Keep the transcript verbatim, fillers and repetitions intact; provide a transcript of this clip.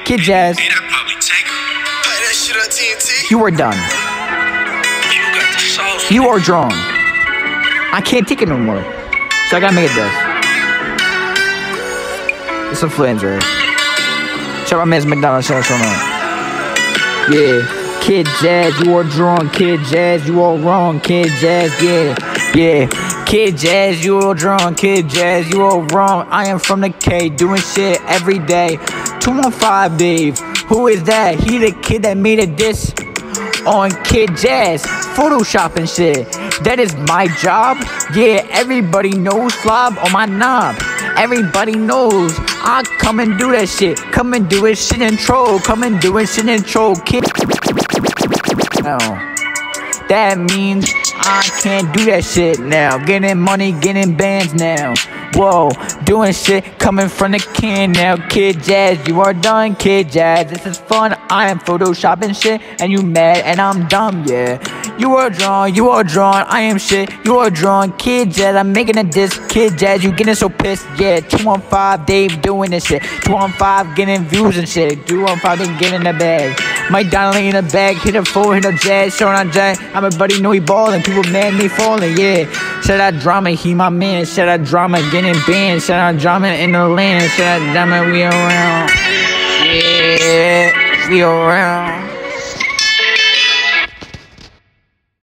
Kid Jazz, Hey, that probably take her. Play that shit on T N T. you are done. You got the sauce. You are drawn. I can't take it no more. So I gotta make it this. It's some flans, right? Shout out my man's McDonald's. Shout out so much. Yeah. Kid Jazz, you are drawn. Kid Jazz, you all wrong. Kid Jazz, yeah. Yeah. Kid Jazz, you all drawn. Kid Jazz, you all wrong. I am from the K, doing shit every day. two one five Dave. Who is that? He the kid that made a diss on Kid Jazz. Photoshopping shit. That is my job. Yeah, everybody knows Slob on my knob. Everybody knows I come and do that shit. Come and do it shit and troll. Come and do it shit and troll. Kid. No. That means I can't do that shit now. Getting money, getting bands now. Whoa, doing shit coming from the can now. Kid Jazz, you are done. Kid Jazz, this is fun. I am photoshopping shit and you mad and I'm dumb, yeah. You are drawn, you are drawn, I am shit, you are drawn. Kid Jazz, I'm making a diss. Kid Jazz, you getting so pissed, yeah. two one five Dave doing this shit. two one five getting views and shit. two one five they get in the bag. Mike Donnelly in the bag, hit a four, hit a Jazz, showing on Jazz. I'm a buddy, know he ballin', people mad me falling, yeah. Shout out Drama, he my man. Shout out Drama, getting banned. Shout out Drama in the land. Shout out Drama, we around. Yeah, we around.